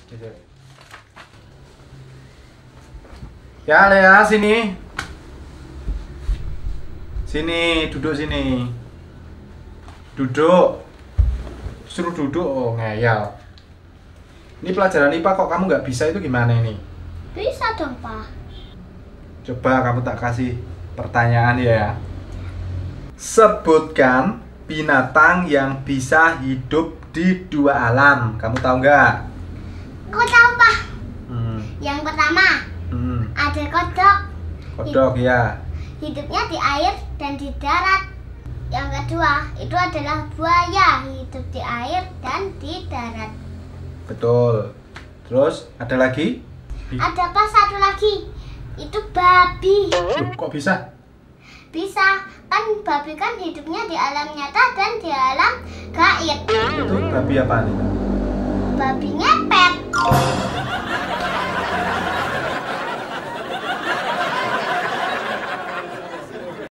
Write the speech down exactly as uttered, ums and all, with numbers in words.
Ya, Lea, sini. Sini, duduk sini. Duduk. Suruh duduk, oh ngeyel. Ini pelajaran I P A kok kamu nggak bisa, itu gimana ini? Bisa dong, Pak. Coba kamu tak kasih pertanyaan ya. Sebutkan binatang yang bisa hidup di dua alam. Kamu tahu nggak? Aku tahu, Pak. Hmm. Yang pertama, Hmm. ada kodok. Kodok ya. Hidupnya di air dan di darat. Yang kedua, itu adalah buaya, hidup di air dan di darat. Betul. Terus ada lagi? Ada apa satu lagi? Itu babi. Loh, kok bisa? Bisa, kan babi kan hidupnya di alam nyata dan di alam gaib. Itu babi apa nih? Babi ngepet.